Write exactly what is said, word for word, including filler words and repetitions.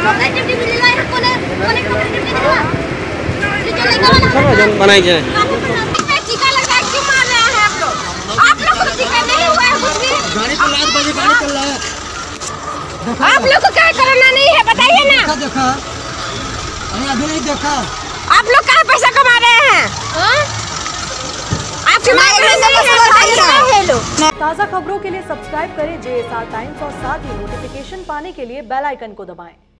बनाई जाए। टीका लगा क्यों मार रहे हैं आप लोग? आप लोग को टीका नहीं हुआ है कुछ भी? गाड़ी पे लात बजे गाड़ी चल रहा है। आप लोग को क्या कोरोना नहीं है बताइए ना। देखा देखा हमने अभी नहीं देखा। आप लोग कहाँ पैसा कमा रहे हैं? आपके ताज़ा खबरों के लिए सब्सक्राइब करें जे एस आर टाइम्स और साथ ही नोटिफिकेशन पाने के लिए बेल आइकन को दबाएं।